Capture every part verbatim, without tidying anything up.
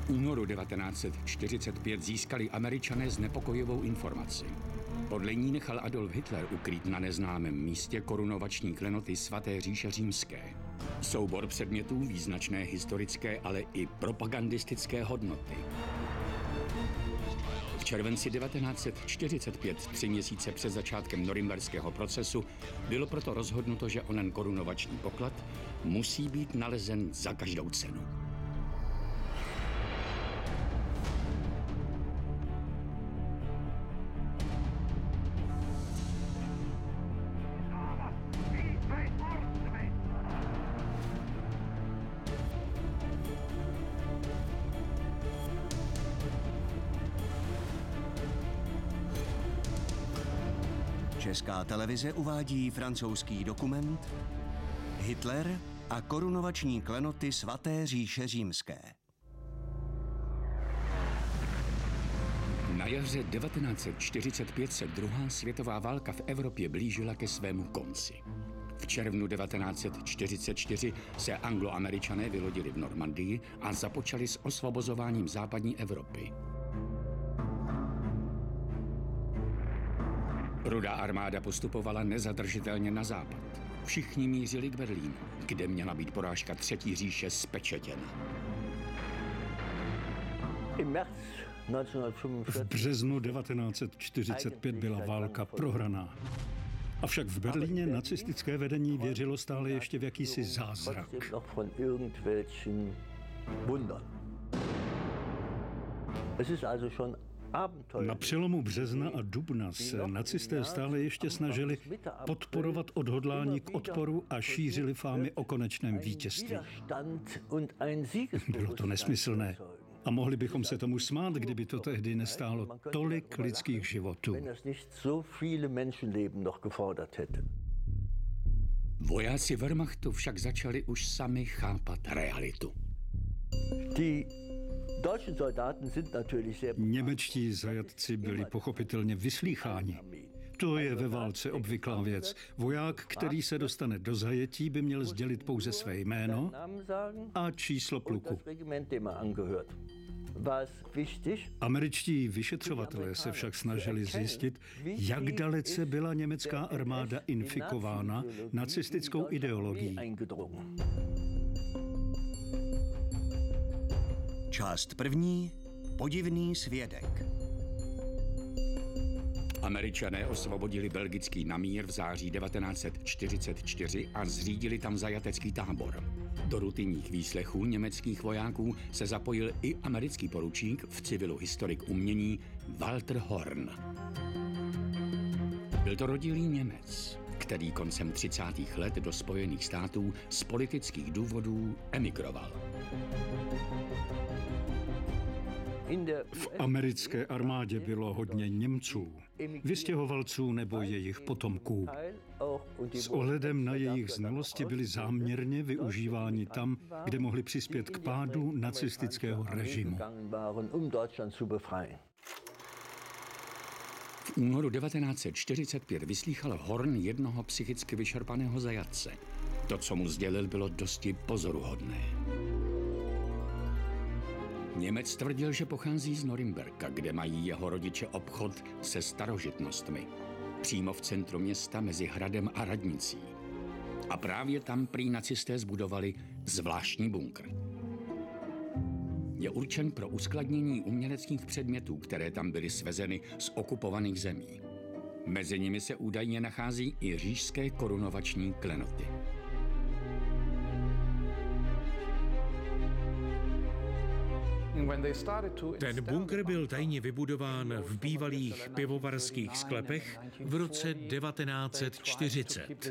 V únoru devatenáct set čtyřicet pět získali Američané znepokojivou informaci. Podle ní nechal Adolf Hitler ukrýt na neznámém místě korunovační klenoty Svaté říše římské. Soubor předmětů význačné historické, ale i propagandistické hodnoty. V červenci devatenáct set čtyřicet pět, tři měsíce před začátkem norimberského procesu, bylo proto rozhodnuto, že onen korunovační poklad musí být nalezen za každou cenu. Česká televize uvádí francouzský dokument Hitler a korunovační klenoty Svaté říše římské. Na jaře devatenáct set čtyřicet pět se druhá světová válka v Evropě blížila ke svému konci. V červnu devatenáct set čtyřicet čtyři se Anglo-Američané vylodili v Normandii a započali s osvobozováním západní Evropy. Rudá armáda postupovala nezadržitelně na západ. Všichni mířili k Berlínu, kde měla být porážka Třetí říše spečetěna. V březnu devatenáct set čtyřicet pět byla válka prohraná. Avšak v Berlíně nacistické vedení věřilo stále ještě v jakýsi zázrak. Na přelomu března a dubna se nacisté stále ještě snažili podporovat odhodlání k odporu a šířili fámy o konečném vítězství. Bylo to nesmyslné a mohli bychom se tomu smát, kdyby to tehdy nestálo tolik lidských životů. Vojáci Wehrmachtu však začali už sami chápat realitu. Němečtí zajatci byli pochopitelně vyslýcháni. To je ve válce obvyklá věc. Voják, který se dostane do zajetí, by měl sdělit pouze své jméno a číslo pluku. Američtí vyšetřovatelé se však snažili zjistit, jak dalece byla německá armáda infikována nacistickou ideologií. Část první. Podivný svědek. Američané osvobodili belgický Namír v září devatenáct set čtyřicet čtyři a zřídili tam zajatecký tábor. Do rutinních výslechů německých vojáků se zapojil i americký poručík, v civilu historik umění Walter Horn. Byl to rodilý Němec, který koncem třicátých let do Spojených států z politických důvodů emigroval. V americké armádě bylo hodně Němců, vystěhovalců nebo jejich potomků. S ohledem na jejich znalosti byli záměrně využíváni tam, kde mohli přispět k pádu nacistického režimu. V únoru devatenáct set čtyřicet pět vyslýchal Horn jednoho psychicky vyčerpaného zajatce. To, co mu sdělil, bylo dosti pozoruhodné. Němec tvrdil, že pochází z Norimberka, kde mají jeho rodiče obchod se starožitnostmi. Přímo v centru města mezi hradem a radnicí. A právě tam prý nacisté zbudovali zvláštní bunkr. Je určen pro uskladnění uměleckých předmětů, které tam byly svezeny z okupovaných zemí. Mezi nimi se údajně nachází i říšské korunovační klenoty. Ten bunkr byl tajně vybudován v bývalých pivovarských sklepech v roce devatenáct set čtyřicet.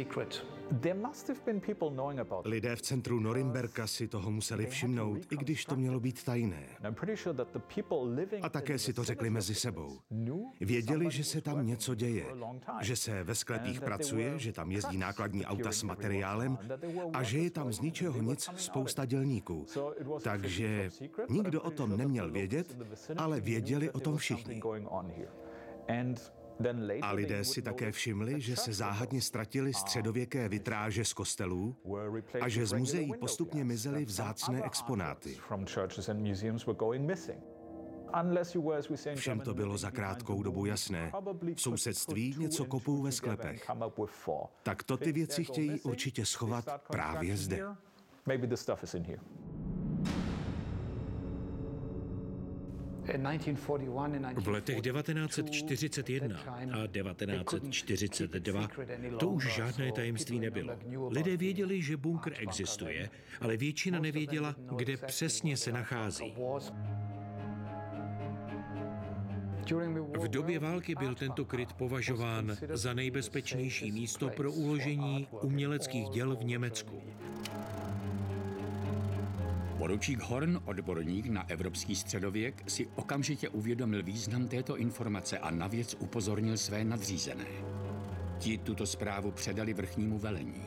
Lidé v centru Norimberka si toho museli všimnout, i když to mělo být tajné. A také si to řekli mezi sebou. Věděli, že se tam něco děje, že se ve sklepích pracuje, že tam jezdí nákladní auta s materiálem a že je tam z ničeho nic spousta dělníků. Takže nikdo o tom neměl vědět, ale věděli o tom všichni. A lidé si také všimli, že se záhadně ztratily středověké vitráže z kostelů a že z muzeí postupně mizely vzácné exponáty. Všem to bylo za krátkou dobu jasné. V sousedství něco kopou ve sklepech. Tak to ty věci chtějí určitě schovat právě zde. V letech devatenáct set čtyřicet jedna a devatenáct set čtyřicet dva to už žádné tajemství nebylo. Lidé věděli, že bunkr existuje, ale většina nevěděla, kde přesně se nachází. V době války byl tento kryt považován za nejbezpečnější místo pro uložení uměleckých děl v Německu. Poručík Horn, odborník na evropský středověk, si okamžitě uvědomil význam této informace a na věc upozornil své nadřízené. Ti tuto zprávu předali vrchnímu velení.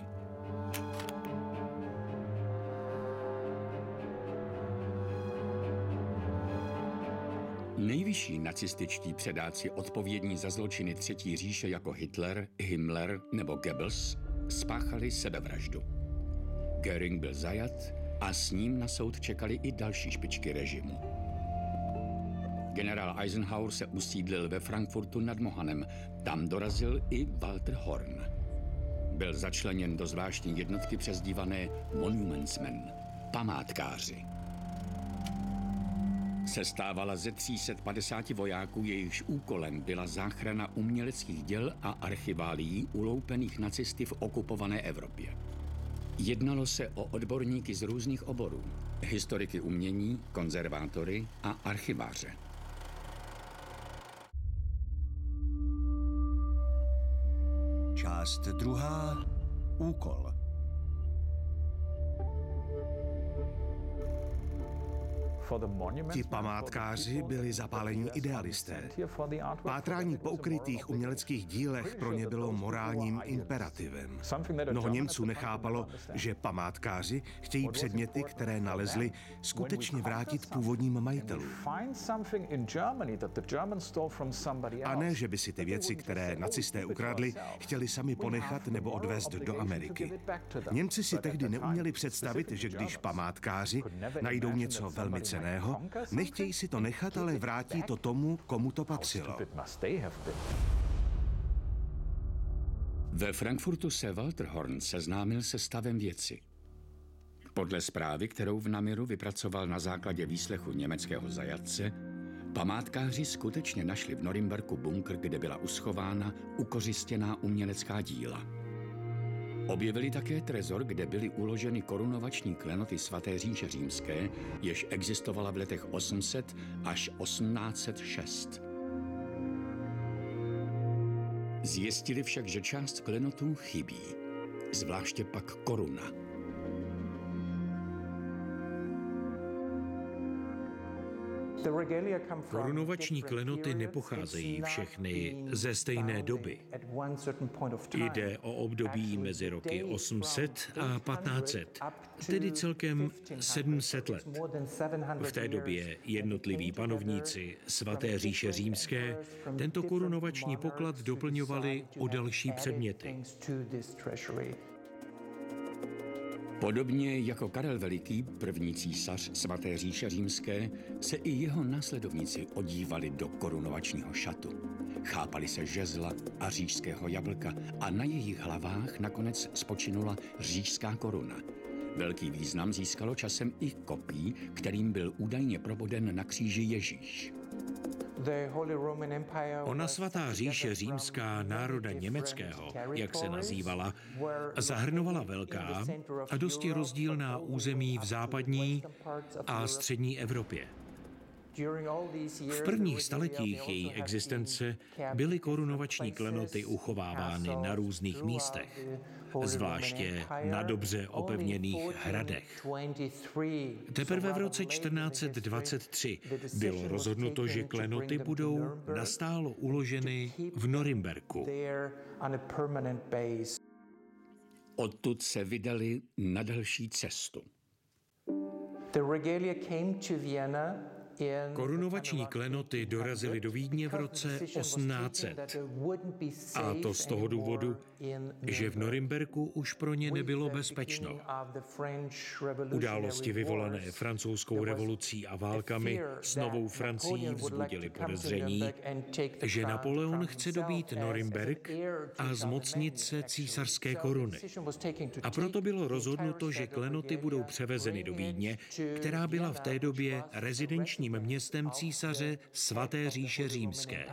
Nejvyšší nacističtí předáci odpovědní za zločiny Třetí říše jako Hitler, Himmler nebo Goebbels spáchali sebevraždu. Göring byl zajat a s ním na soud čekali i další špičky režimu. Generál Eisenhower se usídlil ve Frankfurtu nad Mohanem. Tam dorazil i Walter Horn. Byl začleněn do zvláštní jednotky přezdívané Monumentsmen, památkáři. Sestávala ze tří set padesáti vojáků, jejichž úkolem byla záchrana uměleckých děl a archiválií uloupených nacisty v okupované Evropě. Jednalo se o odborníky z různých oborů, historiky umění, konzervátory a archiváře. Část druhá. Úkol. Ti památkáři byli zapálení idealisté. Pátrání po ukrytých uměleckých dílech pro ně bylo morálním imperativem. Mnoho Němců nechápalo, že památkáři chtějí předměty, které nalezli, skutečně vrátit původním majitelům. A ne, že by si ty věci, které nacisté ukradli, chtěli sami ponechat nebo odvést do Ameriky. Němci si tehdy neuměli představit, že když památkáři najdou něco velmi cenného, nechtějí si to nechat, ale vrátí to tomu, komu to patřilo. Ve Frankfurtu se Walter Horn seznámil se stavem věci. Podle zprávy, kterou v Namiru vypracoval na základě výslechu německého zajatce, památkáři skutečně našli v Norimberku bunkr, kde byla uschována ukořistěná umělecká díla. Objevili také trezor, kde byly uloženy korunovační klenoty svaté říše římské, jež existovala v letech osm set až osmnáct set šest. Zjistili však, že část klenotů chybí, zvláště pak koruna. Korunovační klenoty nepocházejí všechny ze stejné doby. Jde o období mezi roky osm set a patnáct set, tedy celkem sedm set let. V té době jednotliví panovníci svaté říše římské tento korunovační poklad doplňovali o další předměty. Podobně jako Karel Veliký, první císař svaté říše římské, se i jeho následovníci odívali do korunovačního šatu. Chápali se žezla a říšského jablka a na jejich hlavách nakonec spočinula říšská koruna. Velký význam získalo časem i kopí, kterým byl údajně proboden na kříži Ježíš. Ona svatá říše římská národa německého, jak se nazývala, zahrnovala velká a dosti rozdílná území v západní a střední Evropě. V prvních staletích její existence byly korunovační klenoty uchovávány na různých místech, zvláště na dobře opevněných hradech. Teprve v roce čtrnáct set dvacet tři bylo rozhodnuto, že klenoty budou nastálo uloženy v Norimberku. Odtud se vydali na další cestu. Korunovační klenoty dorazily do Vídně v roce osmnáct set. A to z toho důvodu, že v Norimberku už pro ně nebylo bezpečno. Události vyvolané francouzskou revolucí a válkami s Novou Francií vzbudily podezření, že Napoleon chce dobít Norimberk a zmocnit se císařské koruny. A proto bylo rozhodnuto, že klenoty budou převezeny do Vídně, která byla v té době rezidenčním městem císaře Svaté říše římské.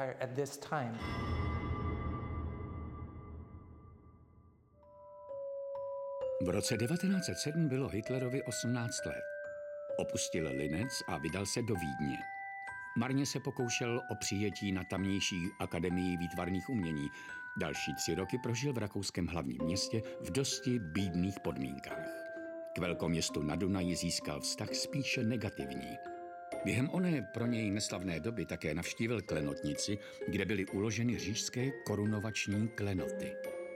V roce devatenáct set sedm bylo Hitlerovi osmnáct let. Opustil Linec a vydal se do Vídně. Marně se pokoušel o přijetí na tamnější akademii výtvarných umění. Další tři roky prožil v rakouském hlavním městě v dosti bídných podmínkách. K velkoměstu na Dunaji získal vztah spíše negativní. Během oné pro něj neslavné doby také navštívil klenotnici, kde byly uloženy říšské korunovační klenoty.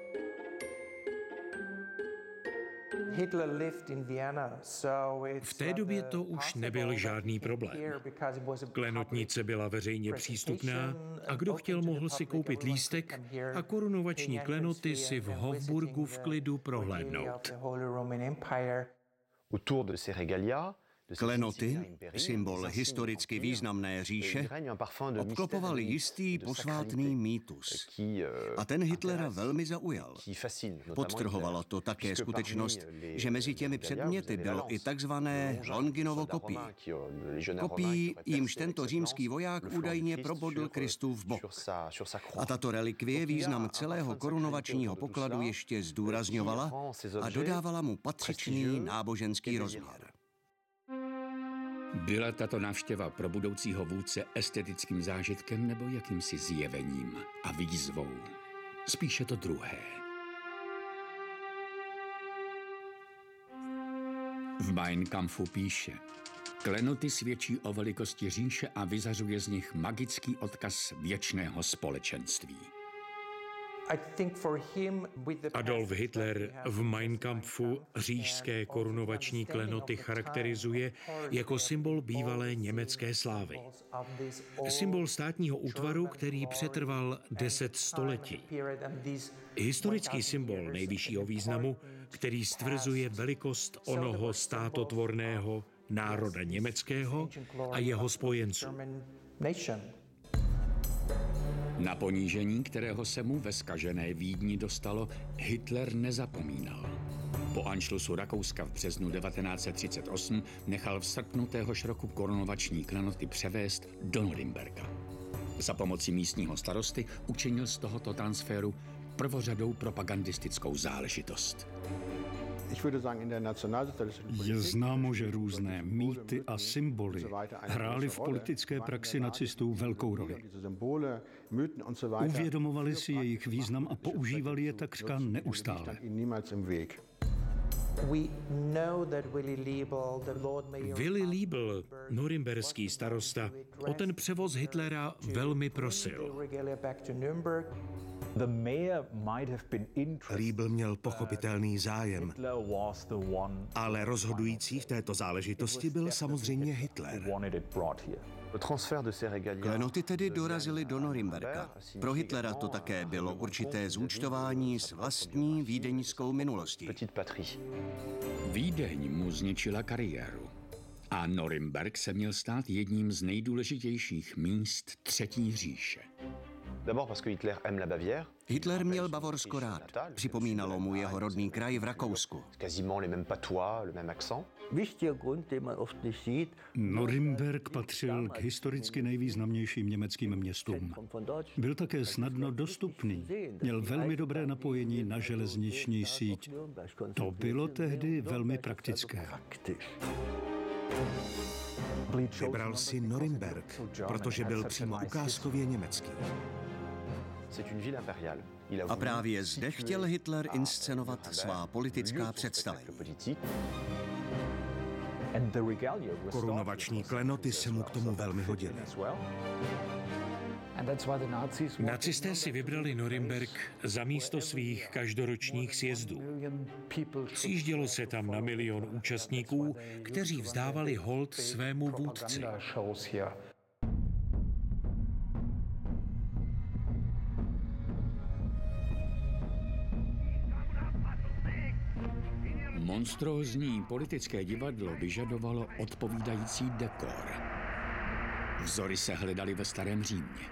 V té době to už nebyl žádný problém. Klenotnice byla veřejně přístupná a kdo chtěl, mohl si koupit lístek a korunovační klenoty si v Hofburgu v klidu prohlédnout. Klenoty, symbol historicky významné říše, obklopoval jistý posvátný mýtus. A ten Hitlera velmi zaujal. Podtrhovala to také skutečnost, že mezi těmi předměty bylo i takzvané Longinovo kopí. Kopí, jímž tento římský voják údajně probodl Kristův bok. A tato relikvie význam celého korunovačního pokladu ještě zdůrazňovala a dodávala mu patřičný náboženský rozměr. Byla tato návštěva pro budoucího vůdce estetickým zážitkem nebo jakýmsi zjevením a výzvou? Spíše to druhé. V Mein Kampfu píše: klenoty svědčí o velikosti říše a vyzařuje z nich magický odkaz věčného společenství. Adolf Hitler v Mein Kampfu říšské korunovační klenoty charakterizuje jako symbol bývalé německé slávy. Symbol státního útvaru, který přetrval deset století. Historický symbol nejvyššího významu, který stvrzuje velikost onoho státotvorného národa německého a jeho spojenců. Na ponížení, kterého se mu ve zkažené Vídni dostalo, Hitler nezapomínal. Po anšlusu Rakouska v březnu devatenáct set třicet osm nechal v srpnu téhož roku korunovační klenoty převést do Norimberka. Za pomoci místního starosty učinil z tohoto transferu prvořadou propagandistickou záležitost. Je známo, že různé mýty a symboly hrály v politické praxi nacistů velkou roli. Uvědomovali si jejich význam a používali je takřka neustále. Willy Liebl, norimberský starosta, o ten převoz Hitlera velmi prosil. Liebl měl pochopitelný zájem, ale rozhodující v této záležitosti byl samozřejmě Hitler. Klenoty tedy dorazily do Norimberka. Pro Hitlera to také bylo určité zúčtování s vlastní vídeňskou minulostí. Vídeň mu zničila kariéru a Norimberk se měl stát jedním z nejdůležitějších míst Třetí říše. Hitler měl Bavorsko rád. Připomínalo mu jeho rodný kraj v Rakousku. Norimberk patřil k historicky nejvýznamnějším německým městům. Byl také snadno dostupný. Měl velmi dobré napojení na železniční síť. To bylo tehdy velmi praktické. Vybral si Norimberk, protože byl přímo ukázkově německý. A právě zde chtěl Hitler inscenovat svá politická představení. Korunovační klenoty se mu k tomu velmi hodily. Nacisté si vybrali Norimberk za místo svých každoročních sjezdů. Sjíždělo se tam na milion účastníků, kteří vzdávali hold svému vůdci. Monstrózní politické divadlo vyžadovalo odpovídající dekor. Vzory se hledaly ve starém Římě.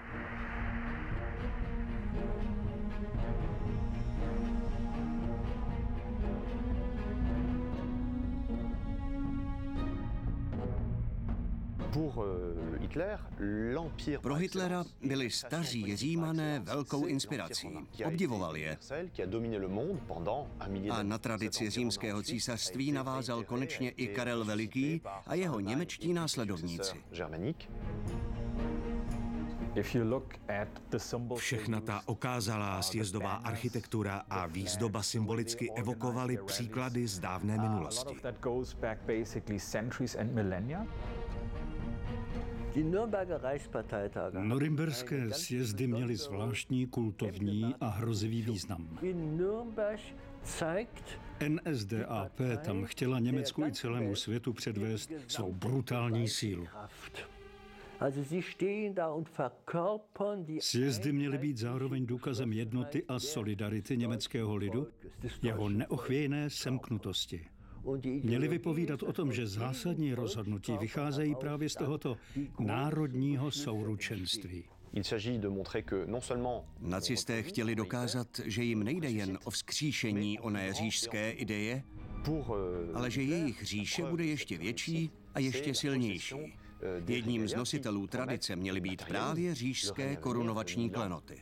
Pro Hitlera byli staří Římané velkou inspirací. Obdivoval je. A na tradici římského císařství navázal konečně i Karel Veliký a jeho němečtí následovníci. Všechna ta okázalá sjezdová architektura a výzdoba symbolicky evokovaly příklady z dávné minulosti. Norimberské sjezdy měly zvláštní kultovní a hrozivý význam. N S D A P tam chtěla Německu i celému světu předvést svou brutální sílu. Sjezdy měly být zároveň důkazem jednoty a solidarity německého lidu, jeho neochvějné semknutosti. Měli vypovídat o tom, že zásadní rozhodnutí vycházejí právě z tohoto národního souručenství. Nacisté chtěli dokázat, že jim nejde jen o vzkříšení oné říšské ideje, ale že jejich říše bude ještě větší a ještě silnější. Jedním z nositelů tradice měly být právě říšské korunovační klenoty.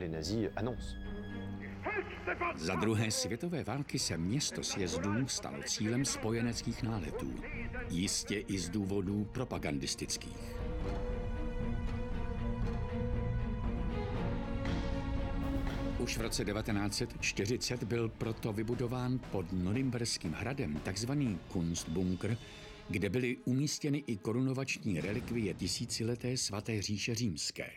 Za druhé světové války se město sjezdů stalo cílem spojeneckých náletů, jistě i z důvodů propagandistických. Už v roce devatenáct set čtyřicet byl proto vybudován pod Norimberským hradem takzvaný Kunstbunker, kde byly umístěny i korunovační relikvie tisícileté svaté říše římské.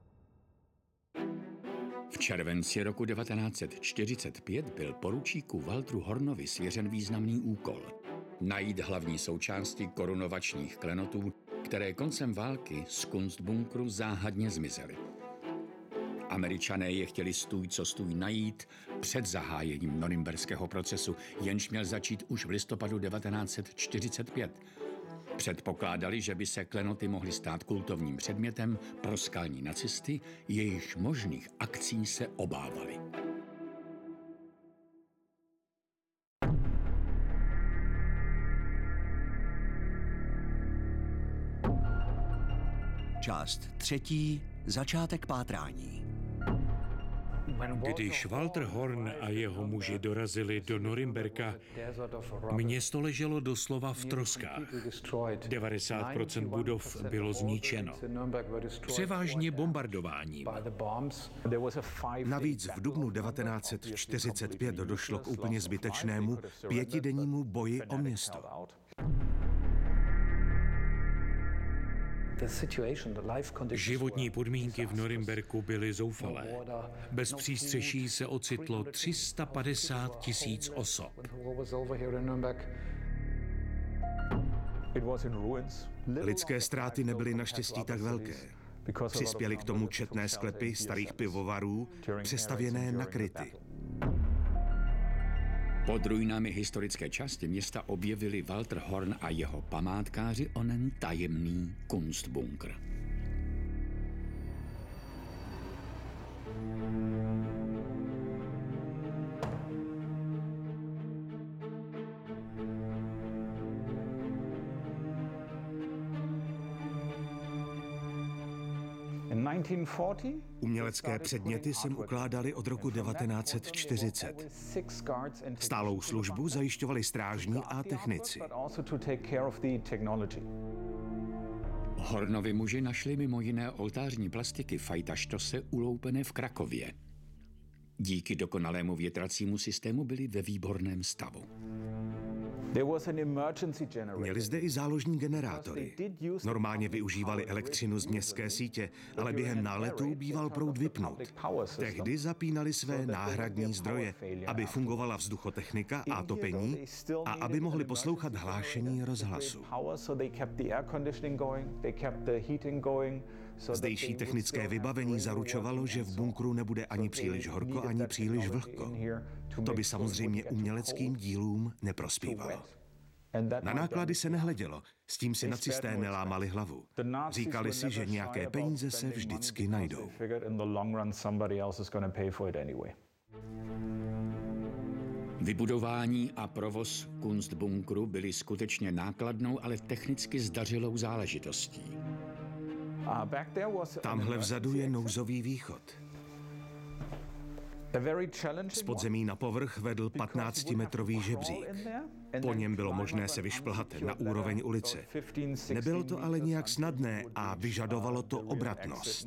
V červenci roku devatenáct set čtyřicet pět byl poručíku Walteru Hornovi svěřen významný úkol – najít hlavní součásti korunovačních klenotů, které koncem války z Kunstbunkru záhadně zmizely. Američané je chtěli stůj co stůj najít před zahájením norimberského procesu, jenž měl začít už v listopadu devatenáct set čtyřicet pět. Předpokládali, že by se klenoty mohly stát kultovním předmětem pro skalní nacisty, jejichž možných akcí se obávali. Část třetí. Začátek pátrání. Když Walter Horn a jeho muži dorazili do Norimberka, město leželo doslova v troskách. devadesát procent budov bylo zničeno. Převážně bombardováním. Navíc v dubnu devatenáct set čtyřicet pět došlo k úplně zbytečnému pětidennímu boji o město. Životní podmínky v Norimberku byly zoufalé. Bez přístřeší se ocitlo tři sta padesát tisíc osob. Lidské ztráty nebyly naštěstí tak velké. Přispěly k tomu četné sklepy starých pivovarů, přestavěné na kryty. Pod ruinami historické části města objevili Walter Horn a jeho památkáři onen tajemný Kunstbunker. Umělecké předměty sem ukládali od roku devatenáct set čtyřicet. Stálou službu zajišťovali strážní a technici. Hornovi muži našli mimo jiné oltářní plastiky Fajtaštose uloupené v Krakově. Díky dokonalému větracímu systému byly ve výborném stavu. Měli zde i záložní generátory. Normálně využívali elektřinu z městské sítě, ale během náletů býval proud vypnut. Tehdy zapínali své náhradní zdroje, aby fungovala vzduchotechnika a topení a aby mohli poslouchat hlášení rozhlasu. Zdejší technické vybavení zaručovalo, že v bunkru nebude ani příliš horko, ani příliš vlhko. To by samozřejmě uměleckým dílům neprospívalo. Na náklady se nehledělo, s tím si nacisté nelámali hlavu. Říkali si, že nějaké peníze se vždycky najdou. Vybudování a provoz Kunstbunkru byly skutečně nákladnou, ale technicky zdařilou záležitostí. Tamhle vzadu je nouzový východ. Z podzemí na povrch vedl patnáctimetrový žebřík. Po něm bylo možné se vyšplhat na úroveň ulice. Nebylo to ale nijak snadné a vyžadovalo to obratnost.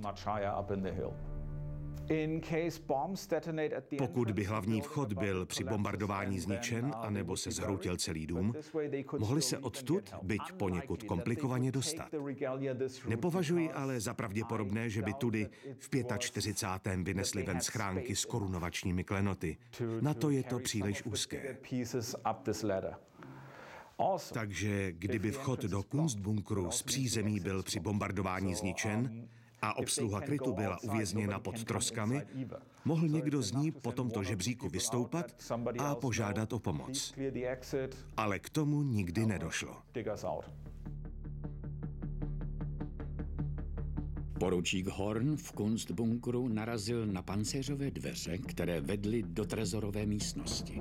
Pokud by hlavní vchod byl při bombardování zničen anebo se zhroutil celý dům, mohli se odtud, byť poněkud komplikovaně, dostat. Nepovažuji ale za pravděpodobné, že by tudy v čtyřicátém pátém vynesli ven schránky s korunovačními klenoty. Na to je to příliš úzké. Takže kdyby vchod do Kunstbunkru z přízemí byl při bombardování zničen a obsluha krytu byla uvězněna pod troskami, mohl někdo z ní po tomto žebříku vystoupat a požádat o pomoc. Ale k tomu nikdy nedošlo. Poručík Horn v Kunstbunkru narazil na pancéřové dveře, které vedly do trezorové místnosti.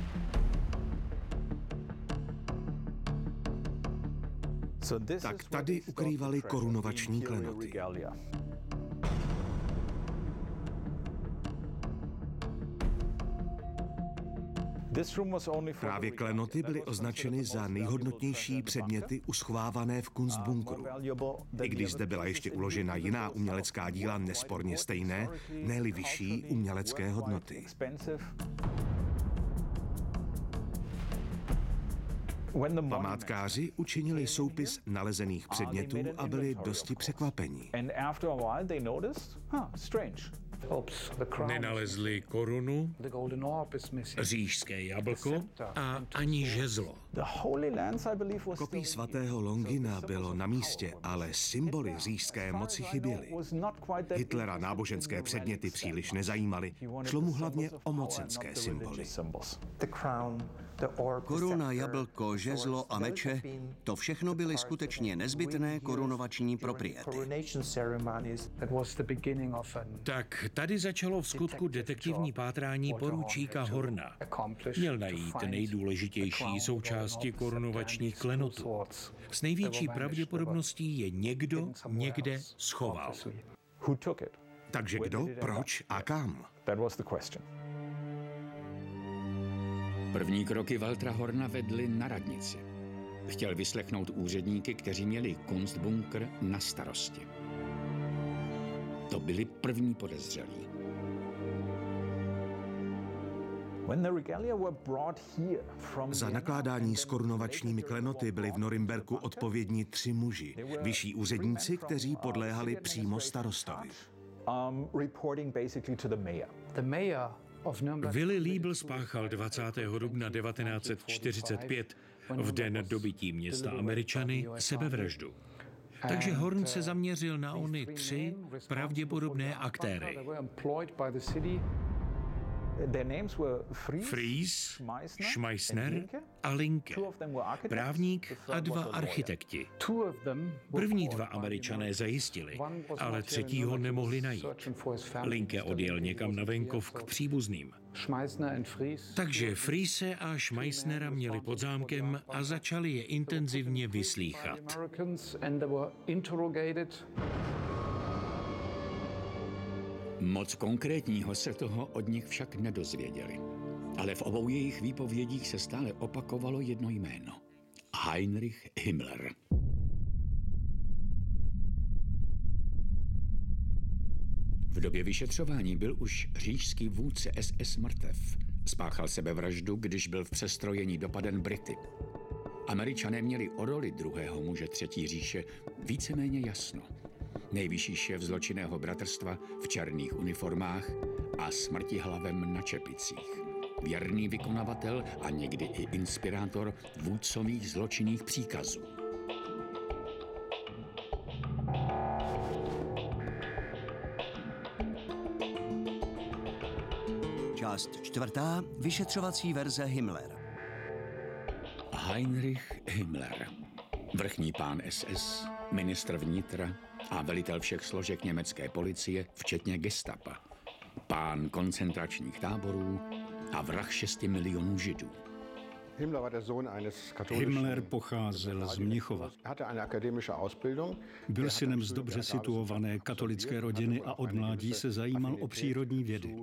Tak tady ukrývali korunovační klenoty. Právě klenoty byly označeny za nejhodnotnější předměty uschovávané v Kunstbunkru. I když zde byla ještě uložena jiná umělecká díla nesporně stejné, ne-li vyšší umělecké hodnoty. Památkáři učinili soupis nalezených předmětů a byli dosti překvapení. Nenalezli korunu, říšské jablko a ani žezlo. Kopí svatého Longina bylo na místě, ale symboly říšské moci chyběly. Hitlera náboženské předměty příliš nezajímaly, šlo mu hlavně o mocenské symboly. Koruna, jablko, žezlo a meče, to všechno byly skutečně nezbytné korunovační propriety. Tak tady začalo v skutku detektivní pátrání poručíka Horna. Měl najít nejdůležitější součásti korunovačních klenotů. S největší pravděpodobností je někdo někde schoval. Takže kdo, proč a kam? První kroky Waltera Horna vedly na radnici. Chtěl vyslechnout úředníky, kteří měli Kunstbunkr na starosti. To byli první podezřelí. Za nakládání s korunovačními klenoty byli v Norimberku odpovědní tři muži, vyšší úředníci, kteří podléhali přímo starostovi. Willy Liebl spáchal dvacátého dubna devatenáct set čtyřicet pět, v den dobytí města Američany, sebevraždu. Takže Horn se zaměřil na ony tři pravděpodobné aktéry. Fries, Schmeissner a Linke, právník a dva architekti. První dva Američané zajistili, ale třetího nemohli najít. Linke odjel někam na venkov k příbuzným. Takže Friese a Schmeissnera měli pod zámkem a začali je intenzivně vyslýchat. Moc konkrétního se toho od nich však nedozvěděli. Ale v obou jejich výpovědích se stále opakovalo jedno jméno. Heinrich Himmler. V době vyšetřování byl už říšský vůdce S S mrtev. Spáchal sebevraždu, když byl v přestrojení dopaden Brity. Američané měli o roli druhého muže Třetí říše víceméně jasno. Nejvyšší šéf zločinného bratrstva v černých uniformách a smrtihlavem na čepicích. Věrný vykonavatel a někdy i inspirátor vůdcových zločinných příkazů. Část čtvrtá, vyšetřovací verze Himmler. Heinrich Himmler, vrchní pán S S, ministr vnitra a velitel všech složek německé policie, včetně gestapa, pán koncentračních táborů a vrah šesti milionů Židů. Himmler pocházel z Mnichova. Byl synem z dobře situované katolické rodiny a od mládí se zajímal o přírodní vědy.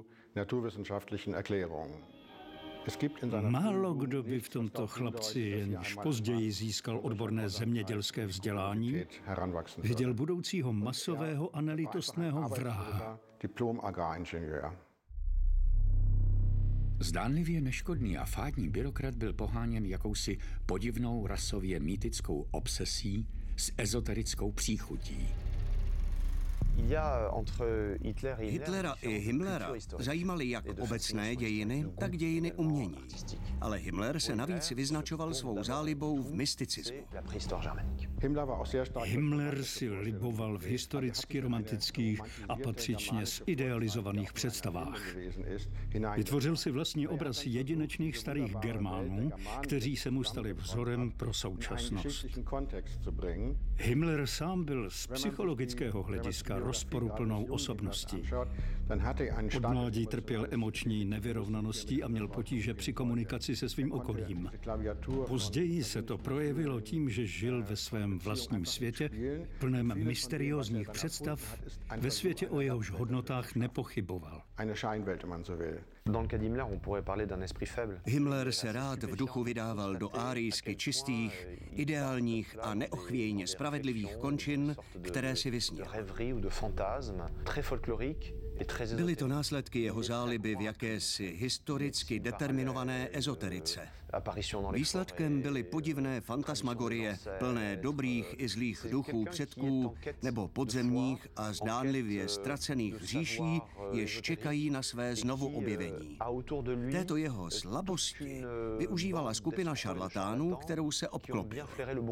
Málo kdo by v tomto chlapci, jenž později získal odborné zemědělské vzdělání, viděl budoucího masového a nelítostného vraha. Zdánlivě neškodný a fádní byrokrat byl poháněn jakousi podivnou rasově mýtickou obsesí s ezoterickou příchutí. Hitlera i Himmlera zajímaly jak obecné dějiny, tak dějiny umění. Ale Himmler se navíc vyznačoval svou zálibou v mysticismu. Himmler si liboval v historicky romantických a patřičně zidealizovaných představách. Vytvořil si vlastní obraz jedinečných starých Germánů, kteří se mu stali vzorem pro současnost. Himmler sám byl z psychologického hlediska rozporuplnou osobností. Od mládí trpěl emoční nevyrovnaností a měl potíže při komunikaci se svým okolím. Později se to projevilo tím, že žil ve svém vlastním světě, plném mysteriózních představ, ve světě o jehož hodnotách nepochyboval. Himmler se rád v duchu vydával do árijsky čistých, ideálních a neochvějně spravedlivých končin, které si vysnil. Byly to následky jeho záliby v jakési historicky determinované ezoterice. Výsledkem byly podivné fantasmagorie, plné dobrých i zlých duchů předků nebo podzemních a zdánlivě ztracených říší, jež čekají na své znovuobjevení. Této jeho slabosti využívala skupina šarlatánů, kterou se obklopil.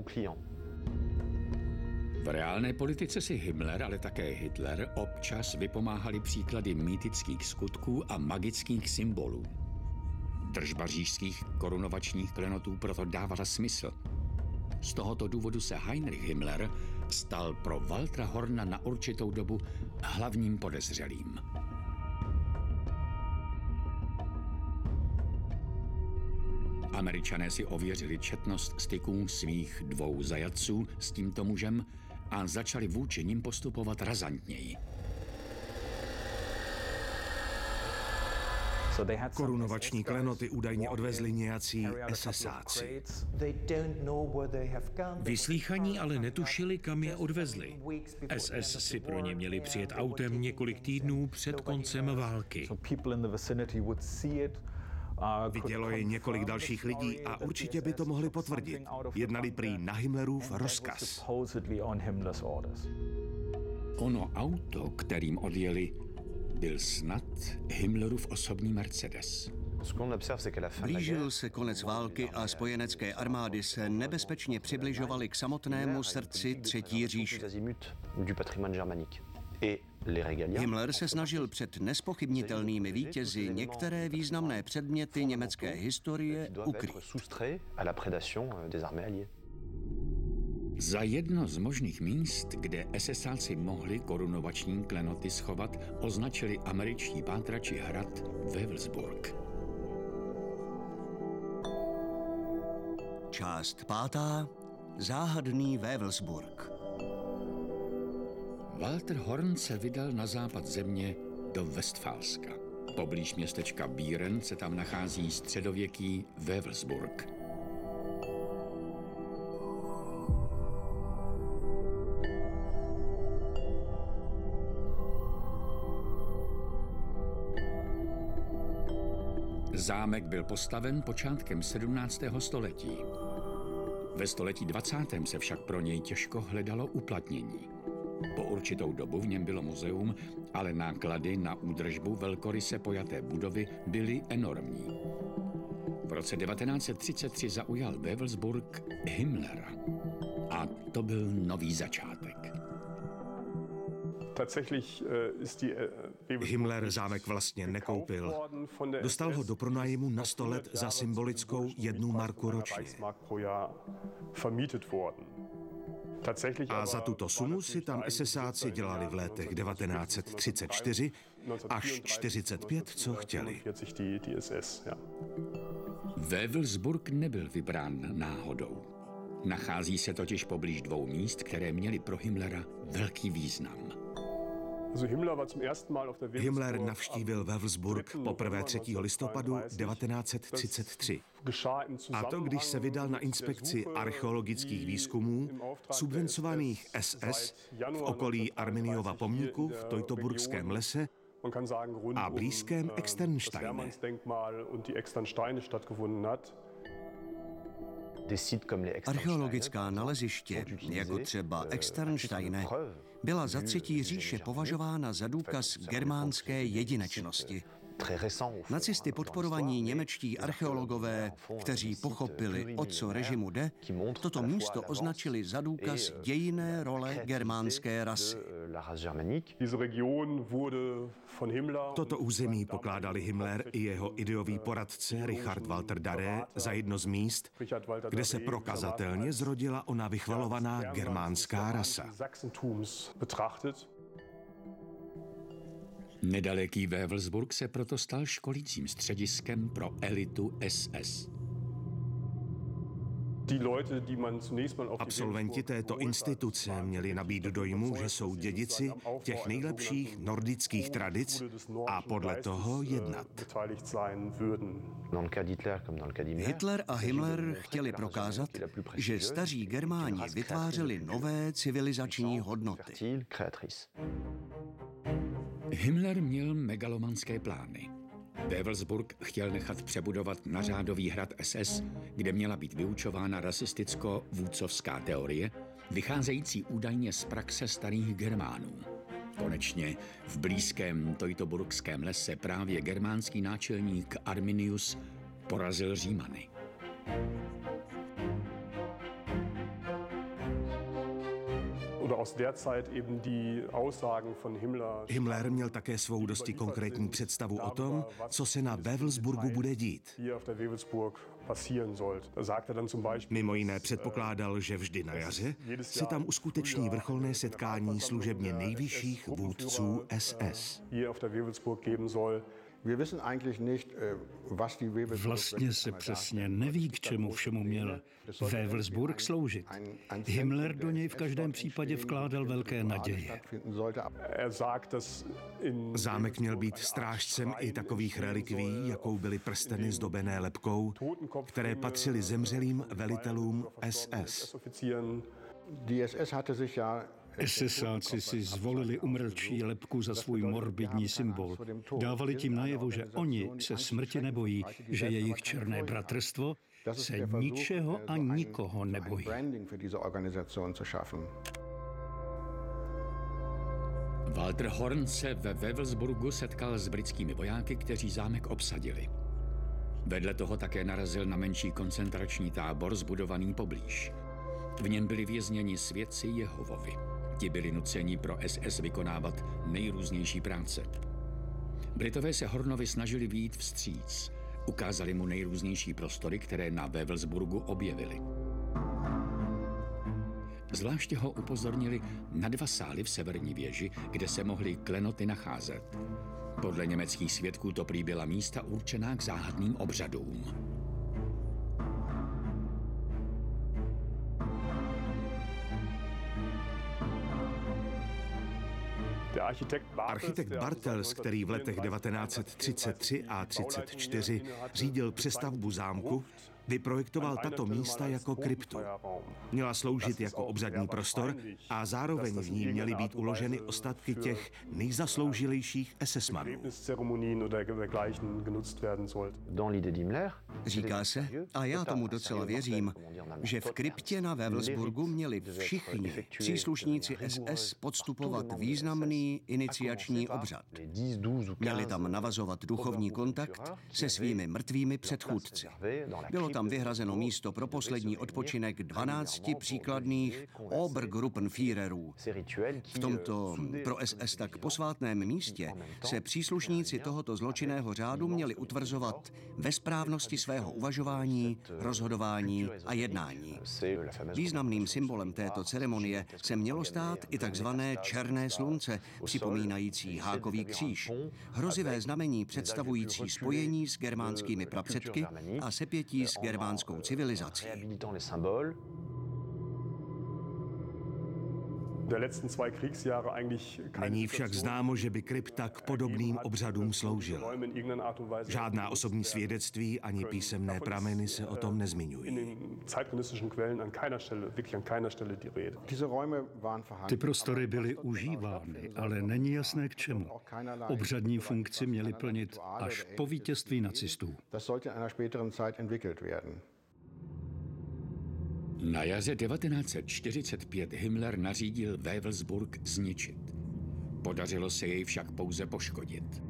V reálné politice si Himmler, ale také Hitler občas vypomáhali příklady mýtických skutků a magických symbolů. Držba říšských korunovačních klenotů proto dávala smysl. Z tohoto důvodu se Heinrich Himmler stal pro Waltera Horna na určitou dobu hlavním podezřelým. Američané si ověřili četnost styků svých dvou zajatců s tímto mužem a začali vůči nim postupovat razantněji. Korunovační klenoty údajně odvezli nějací esesáci. Vyslýchaní ale netušili, kam je odvezli. S S si pro ně měli přijet autem několik týdnů před koncem války. Vidělo je několik dalších lidí a určitě by to mohli potvrdit. Jednali prý na Himmlerův rozkaz. Ono auto, kterým odjeli, byl snad Himmlerův osobní Mercedes. Blížil se konec války a spojenecké armády se nebezpečně přibližovaly k samotnému srdci Třetí říše. Himmler se snažil před nespochybnitelnými vítězi některé významné předměty německé historie ukrýt. Za jedno z možných míst, kde esesáci mohli korunovační klenoty schovat, označili američtí pátrači hrad Wewelsburg. Část pátá. Záhadný Wewelsburg. Walter Horn se vydal na západ země do Westfálska. Poblíž městečka Büren se tam nachází středověký Wewelsburg. Zámek byl postaven počátkem sedmnáctého století. Ve století dvacátém se však pro něj těžko hledalo uplatnění. Po určitou dobu v něm bylo muzeum, ale náklady na údržbu velkoryse pojaté budovy byly enormní. V roce devatenáct set třicet tři zaujal Wewelsburg Himmlera. A to byl nový začátek. Himmler zámek vlastně nekoupil. Dostal ho do pronájmu na sto let za symbolickou jednu marku ročně. A za tuto sumu si tam esesáci dělali v letech devatenáct set třicet čtyři až čtyřicet pět, co chtěli. Wewelsburg nebyl vybrán náhodou. Nachází se totiž poblíž dvou míst, které měly pro Himmlera velký význam. Himmler navštívil Wewelsburg poprvé třetího listopadu devatenáct set třicet tři. A to, když se vydal na inspekci archeologických výzkumů subvencovaných S S v okolí Arminiova pomníku v Teutoburgském lese a blízkém Externsteine. Archeologická naleziště, jako třeba Externsteine, byla za Třetí říše považována za důkaz germánské jedinečnosti. Nacisty podporovaní němečtí archeologové, kteří pochopili, o co režimu jde, toto místo označili za důkaz dějinné role germánské rasy. Toto území pokládali Himmler i jeho ideový poradce Richard Walter Darré za jedno z míst, kde se prokazatelně zrodila ona vychvalovaná germánská rasa. Nedaleký Wewelsburg se proto stal školícím střediskem pro elitu S S. Absolventi této instituce měli nabít dojmu, že jsou dědici těch nejlepších nordických tradic a podle toho jednat. Hitler a Himmler chtěli prokázat, že staří Germáni vytvářeli nové civilizační hodnoty. Himmler měl megalomanské plány. Wewelsburg chtěl nechat přebudovat na řádový hrad S S, kde měla být vyučována rasisticko-vůdcovská teorie, vycházející údajně z praxe starých Germánů. Konečně v blízkém Teutoburgském lese právě germánský náčelník Arminius porazil Římany. Himmler měl také svou dosti konkrétní představu o tom, co se na Wewelsburgu bude dít. Mimo jiné předpokládal, že vždy na jaře se tam uskuteční vrcholné setkání služebně nejvyšších vůdců S S. Vlastně se přesně neví, k čemu všemu měl Wewelsburg sloužit. Himmler do něj v každém případě vkládal velké naděje. Zámek měl být strážcem i takových relikví, jakou byly prsteny zdobené lebkou, které patřily zemřelým velitelům S S. esesáci si zvolili umrlčí lebku za svůj morbidní symbol. Dávali tím najevo, že oni se smrti nebojí, že jejich černé bratrstvo se ničeho a nikoho nebojí. Walter Horn se ve Wewelsburgu setkal s britskými vojáky, kteří zámek obsadili. Vedle toho také narazil na menší koncentrační tábor zbudovaný poblíž. V něm byli vězněni svědci Jehovovi. Ti byli nuceni pro S S vykonávat nejrůznější práce. Britové se Hornovi snažili vyjít vstříc. Ukázali mu nejrůznější prostory, které na Wewelsburgu objevili. Zvláště ho upozornili na dva sály v severní věži, kde se mohly klenoty nacházet. Podle německých svědků to prý byla místa určená k záhadným obřadům. Architekt Bartels, který v letech devatenáct set třicet tři a třicet čtyři řídil přestavbu zámku, Vyprojektoval tato místa jako kryptu. Měla sloužit jako obřadní prostor a zároveň v ní měly být uloženy ostatky těch nejzasloužilejších esesmanů. Říká se, a já tomu docela věřím, že v kryptě na Wewelsburgu měli všichni příslušníci S S podstupovat významný iniciační obřad. Měli tam navazovat duchovní kontakt se svými mrtvými předchůdci. Bylo tam vyhrazeno místo pro poslední odpočinek dvanácti příkladných Obergruppenführerů. V tomto pro S S tak posvátném místě se příslušníci tohoto zločinného řádu měli utvrzovat ve správnosti svého uvažování, rozhodování a jednání. Významným symbolem této ceremonie se mělo stát i takzvané černé slunce, připomínající hákový kříž, hrozivé znamení představující spojení s germánskými prapředky a sepětí s germánskou civilizací. Není však známo, že by krypta k podobným obřadům sloužila. Žádná osobní svědectví ani písemné prameny se o tom nezmiňují. Ty prostory byly užívány, ale není jasné k čemu. Obřadní funkci měly plnit až po vítězství nacistů. Na jaře devatenáct set čtyřicet pět Himmler nařídil Wewelsburg zničit. Podařilo se jej však pouze poškodit.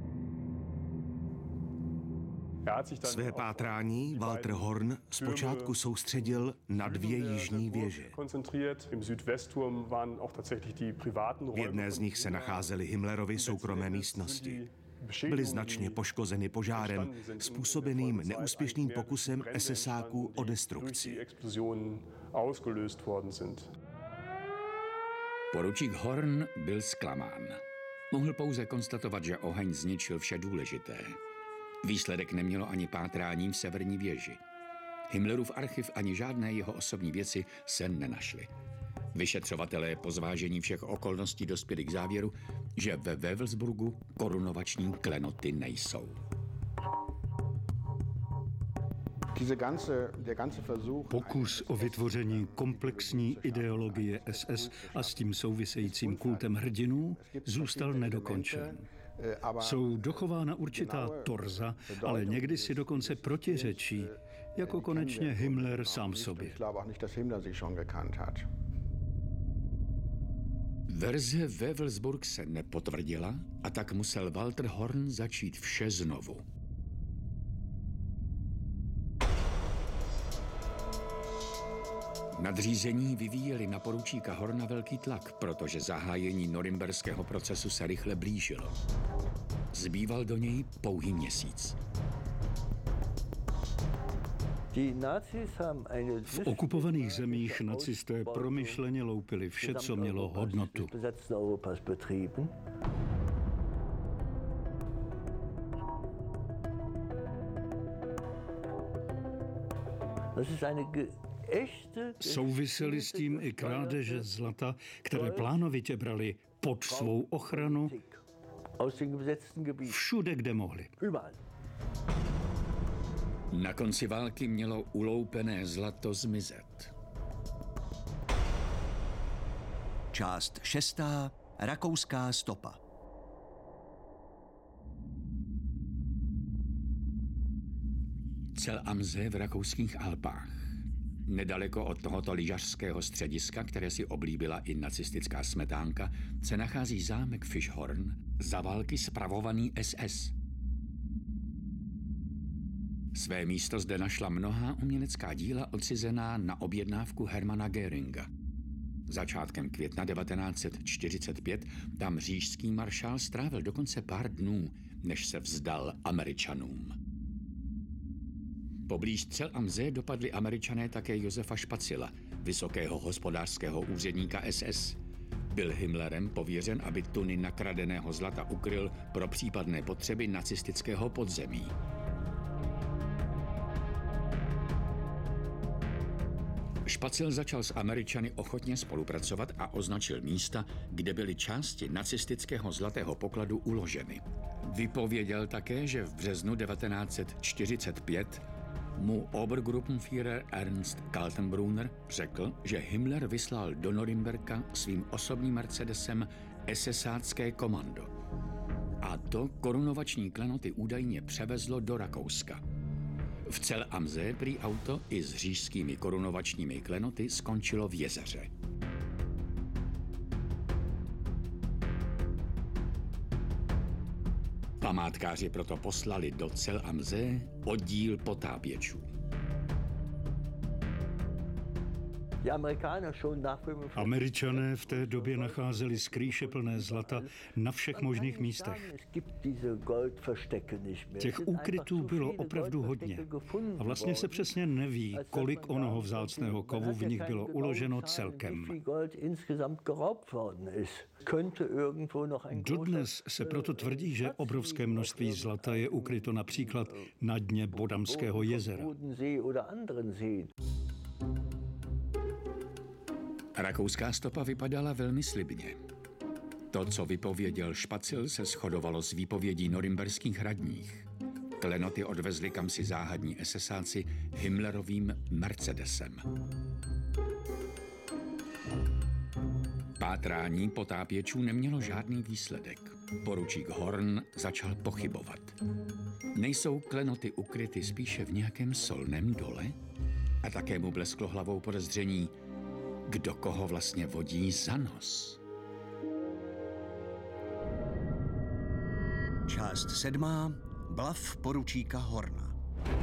Své pátrání Walter Horn zpočátku soustředil na dvě jižní věže. V jedné z nich se nacházely Himmlerovy soukromé místnosti. Byly značně poškozeny požárem, způsobeným neúspěšným pokusem esesáků o destrukci. Poručík Horn byl zklamán. Mohl pouze konstatovat, že oheň zničil vše důležité. Výsledek nemělo ani pátrání v severní věži. Himmlerův archiv ani žádné jeho osobní věci se nenašly. Vyšetřovatelé po zvážení všech okolností dospěli k závěru, že ve Wewelsburgu korunovační klenoty nejsou. Pokus o vytvoření komplexní ideologie S S a s tím souvisejícím kultem hrdinů zůstal nedokončen. Jsou dochována určitá torza, ale někdy si dokonce protiřečí, jako konečně Himmler sám sobě. Verze Wewelsburg se nepotvrdila a tak musel Walter Horn začít vše znovu. Nadřízení vyvíjeli na poručíka Horna velký tlak, protože zahájení norimberského procesu se rychle blížilo. Zbýval do něj pouhý měsíc. V okupovaných zemích nacisté promyšleně loupili vše, co mělo hodnotu. Souvisely s tím i krádeže zlata, které plánovitě brali pod svou ochranu všude, kde mohli. Na konci války mělo uloupené zlato zmizet. Část šestá. Rakouská stopa. Zell am See v rakouských Alpách. Nedaleko od tohoto lyžařského střediska, které si oblíbila i nacistická smetánka, se nachází zámek Fischhorn, za války spravovaný S S. Své místo zde našla mnohá umělecká díla odcizená na objednávku Hermana Göringa. Začátkem května devatenáct set čtyřicet pět tam říšský maršál strávil dokonce pár dnů, než se vzdal Američanům. Poblíž Zell am See dopadli Američané také Josefa Špacila, vysokého hospodářského úředníka S S. Byl Himmlerem pověřen, aby tuny nakradeného zlata ukryl pro případné potřeby nacistického podzemí. Špacil začal s Američany ochotně spolupracovat a označil místa, kde byly části nacistického zlatého pokladu uloženy. Vypověděl také, že v březnu devatenáct set čtyřicet pět mu Obergruppenführer Ernst Kaltenbrunner řekl, že Himmler vyslal do Norimberka svým osobním Mercedesem esesácké komando. A to korunovační klenoty údajně převezlo do Rakouska. V Zell am See prý auto i s říšskými korunovačními klenoty skončilo v jezeře. Památkáři proto poslali do Zell am See oddíl potápěčů. Američané v té době nacházeli skrýše plné zlata na všech možných místech. Těch úkrytů bylo opravdu hodně. A vlastně se přesně neví, kolik onoho vzácného kovu v nich bylo uloženo celkem. Dodnes se proto tvrdí, že obrovské množství zlata je ukryto například na dně Bodamského jezera. Rakouská stopa vypadala velmi slibně. To, co vypověděl Špacil, se shodovalo s výpovědí norimberských radních. Klenoty odvezli kamsi záhadní esesáci Himmlerovým Mercedesem. Pátrání potápěčů nemělo žádný výsledek. Poručík Horn začal pochybovat. Nejsou klenoty ukryty spíše v nějakém solném dole? A také mu blesklo hlavou podezření, kdo koho vlastně vodí za nos. Část sedmá. Blav poručíka Horna.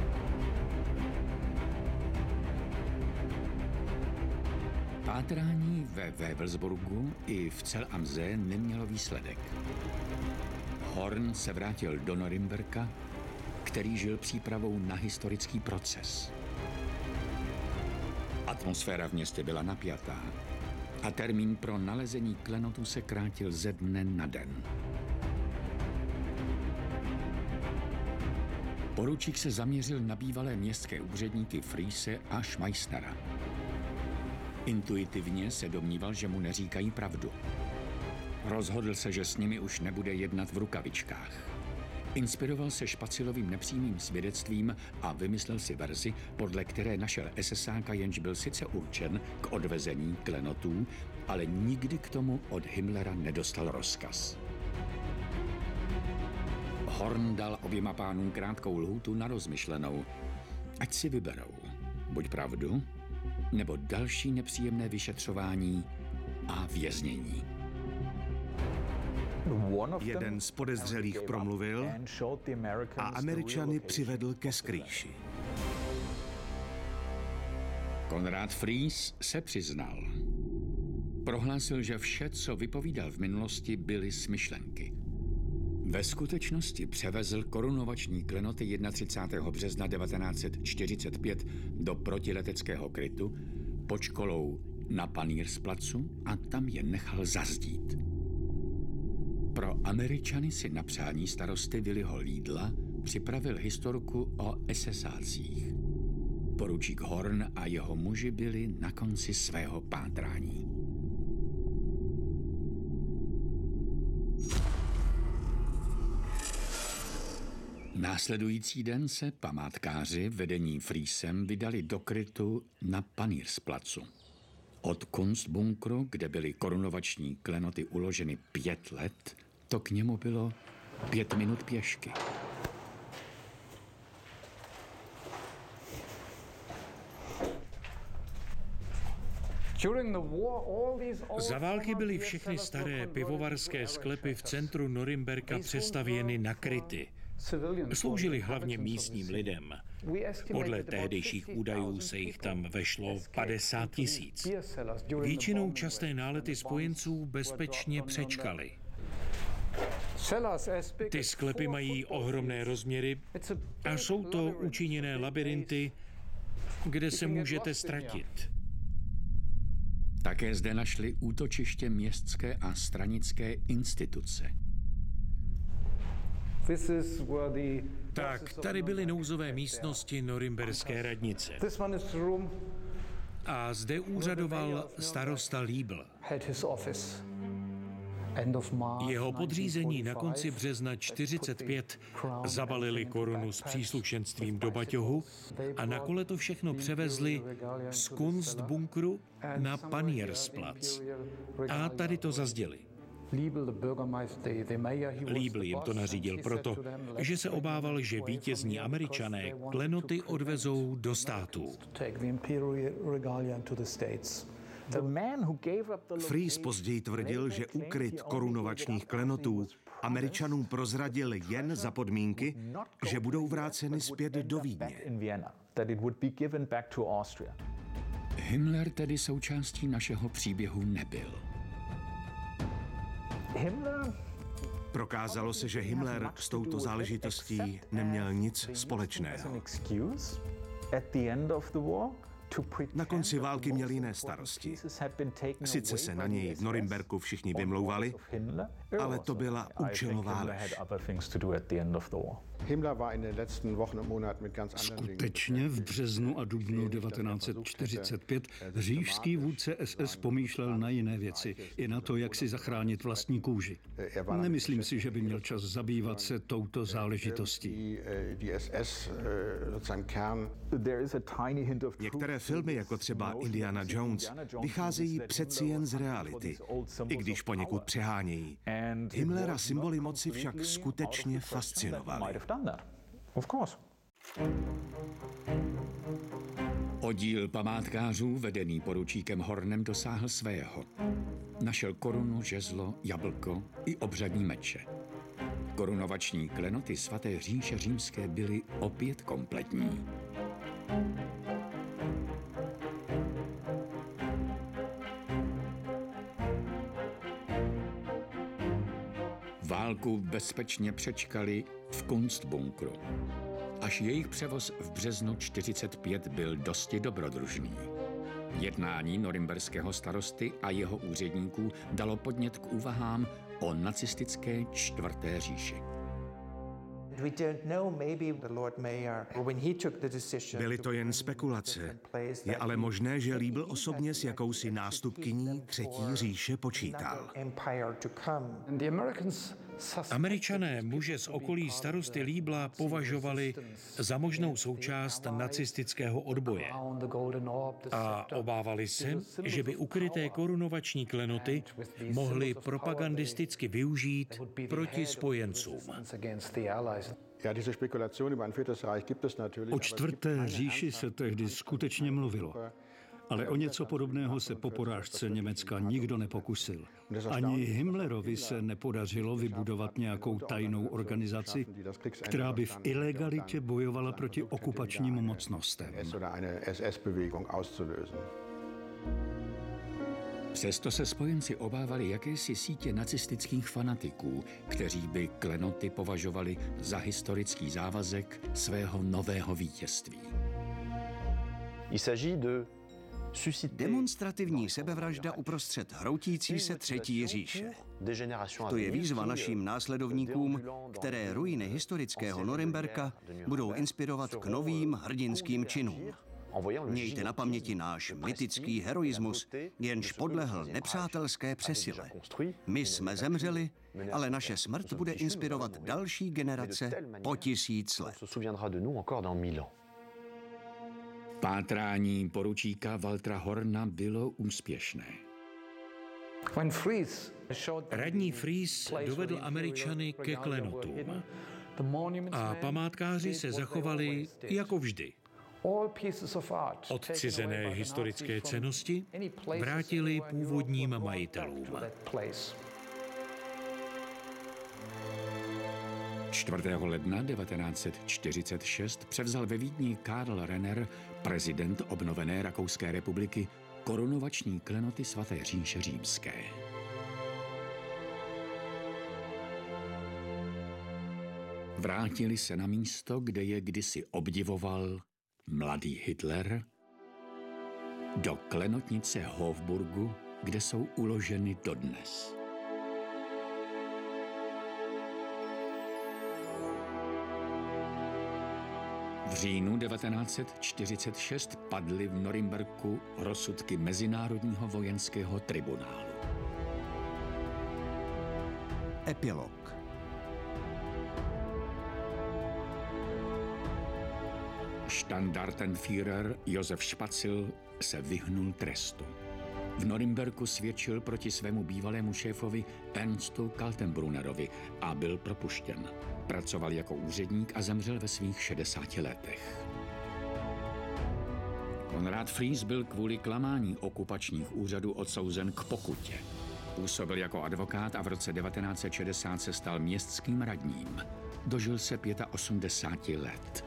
Pátrání ve Wewelsburgu i v Zell am See nemělo výsledek. Horn se vrátil do Norimberka, který žil přípravou na historický proces. Atmosféra v městě byla napjatá a termín pro nalezení klenotů se krátil ze dne na den. Poručík se zaměřil na bývalé městské úředníky Friese a Schmeissnera. Intuitivně se domníval, že mu neříkají pravdu. Rozhodl se, že s nimi už nebude jednat v rukavičkách. Inspiroval se Špacilovým nepřímým svědectvím a vymyslel si verzi, podle které našel esesáka, jenž byl sice určen k odvezení klenotů, ale nikdy k tomu od Himmlera nedostal rozkaz. Horn dal oběma pánům krátkou lhůtu na rozmyšlenou. Ať si vyberou buď pravdu, nebo další nepříjemné vyšetřování a věznění. Jeden z podezřelých promluvil a Američany přivedl ke skrýši. Konrad Fries se přiznal. Prohlásil, že vše, co vypovídal v minulosti, byly smyšlenky. Ve skutečnosti převezl korunovační klenoty třicátého prvního března devatenáct set čtyřicet pět do protileteckého krytu pod školou na Panierplacu a tam je nechal zazdít. Pro Američany si na přání starosty Williho Liedla připravil historku o esesácích. Poručík Horn a jeho muži byli na konci svého pátrání. Následující den se památkáři vedení Friesem vydali do krytu na Panierplacu. Od Kunstbunkru, kde byly korunovační klenoty uloženy pět let, to k němu bylo pět minut pěšky. Za války byly všechny staré pivovarské sklepy v centru Norimberka přestavěny na kryty. Sloužily hlavně místním lidem. Podle tehdejších údajů se jich tam vešlo padesát tisíc. Většinou časté nálety spojenců bezpečně přečkaly. Ty sklepy mají ohromné rozměry a jsou to učiněné labyrinty, kde se můžete ztratit. Také zde našli útočiště městské a stranické instituce. Tak, tady byly nouzové místnosti norimberské radnice. A zde úřadoval starosta Liebl. Jeho podřízení na konci března čtyřicet pět zabalili korunu s příslušenstvím do baťohu a na kole to všechno převezli z Kunstbunkru na Paniersplatz. A tady to zazděli. Liebl jim to nařídil proto, že se obával, že vítězní Američané klenoty odvezou do států. Fries později tvrdil, že úkryt korunovačních klenotů Američanům prozradil jen za podmínky, že budou vráceny zpět do Vídně. Himmler tedy součástí našeho příběhu nebyl. Prokázalo se, že Himmler s touto záležitostí neměl nic společného. Na konci války měl jiné starosti. Sice se na něj v Norimberku všichni vymlouvali, ale to byla účelová lež. Skutečně v březnu a dubnu devatenáct set čtyřicet pět říšský vůdce S S pomýšlel na jiné věci, i na to, jak si zachránit vlastní kůži. Nemyslím si, že by měl čas zabývat se touto záležitostí. Některé filmy, jako třeba Indiana Jones, vycházejí přeci jen z reality, i když poněkud přehánějí. Himmlera symboly moci však skutečně fascinovaly. Oddíl památkářů, vedený poručíkem Hornem, dosáhl svého. Našel korunu, žezlo, jablko i obřadní meče. Korunovační klenoty svaté říše římské byly opět kompletní. Válku bezpečně přečkali v Kunstbunkru. Až jejich převoz v březnu čtyřicet pět byl dosti dobrodružný. Jednání norimberského starosty a jeho úředníků dalo podnět k úvahám o nacistické čtvrté říši. Byly to jen spekulace. Je ale možné, že Liebl osobně s jakousi nástupkyní Třetí říše počítal. Američané muže z okolí starosty Liebla považovali za možnou součást nacistického odboje a obávali se, že by ukryté korunovační klenoty mohly propagandisticky využít proti spojencům. O čtvrté říši se tehdy skutečně mluvilo. Ale o něco podobného se po porážce Německa nikdo nepokusil. Ani Himmlerovi se nepodařilo vybudovat nějakou tajnou organizaci, která by v ilegalitě bojovala proti okupačním mocnostem. Přesto se spojenci obávali jakési sítě nacistických fanatiků, kteří by klenoty považovali za historický závazek svého nového vítězství. Demonstrativní sebevražda uprostřed hroutící se Třetí říše. To je výzva našim následovníkům, které ruiny historického Norimberka budou inspirovat k novým hrdinským činům. Mějte na paměti náš mytický heroismus, jenž podlehl nepřátelské přesile. My jsme zemřeli, ale naše smrt bude inspirovat další generace po tisíc let. Pátrání poručíka Waltera Horna bylo úspěšné. Radní Fries dovedl Američany ke klenotům a památkáři se zachovali jako vždy. Odcizené historické cennosti vrátili původním majitelům. čtvrtého ledna devatenáct set čtyřicet šest převzal ve Vídni Karl Renner, prezident obnovené Rakouské republiky, korunovační klenoty svaté říše římské. Vrátili se na místo, kde je kdysi obdivoval mladý Hitler, do klenotnice Hofburgu, kde jsou uloženy dodnes. V říjnu devatenáct set čtyřicet šest padly v Norimberku rozsudky Mezinárodního vojenského tribunálu. Epilog. Standartenführer Josef Špacil se vyhnul trestu. V Norimberku svědčil proti svému bývalému šéfovi Ernstu Kaltenbrunnerovi a byl propuštěn. Pracoval jako úředník a zemřel ve svých šedesáti letech. Konrad Fries byl kvůli klamání okupačních úřadů odsouzen k pokutě. Působil jako advokát a v roce devatenáct set šedesát se stal městským radním. Dožil se osmdesáti pěti let.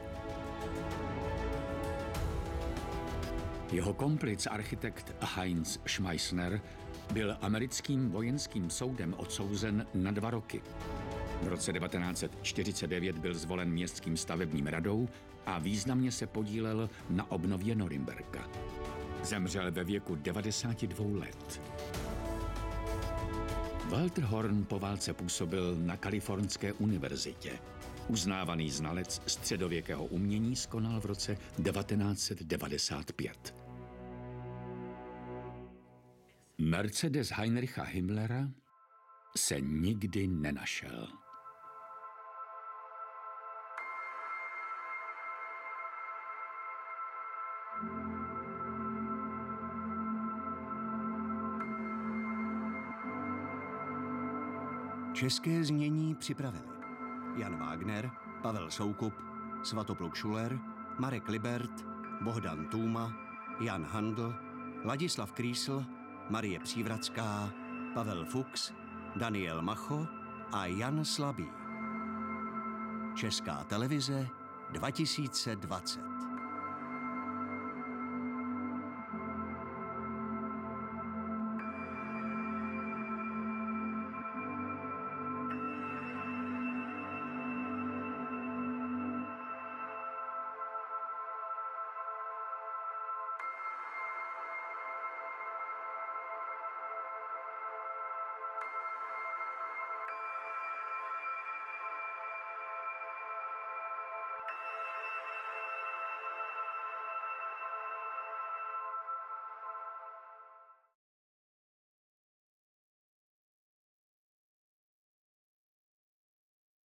Jeho komplic, architekt Heinz Schmeissner, byl americkým vojenským soudem odsouzen na dva roky. V roce devatenáct set čtyřicet devět byl zvolen městským stavebním radou a významně se podílel na obnově Norimberka. Zemřel ve věku devadesáti dvou let. Walter Horn po válce působil na Kalifornské univerzitě. Uznávaný znalec středověkého umění skonal v roce devatenáct set devadesát pět. Mercedes Heinricha Himmlera se nikdy nenašel. České znění připravili Jan Wagner, Pavel Soukup, Svatopluk Šuler, Marek Libert, Bohdan Tůma, Jan Handl, Ladislav Krýsl, Marie Přívratská, Pavel Fuchs, Daniel Macho a Jan Slabý. Česká televize dva tisíce dvacet.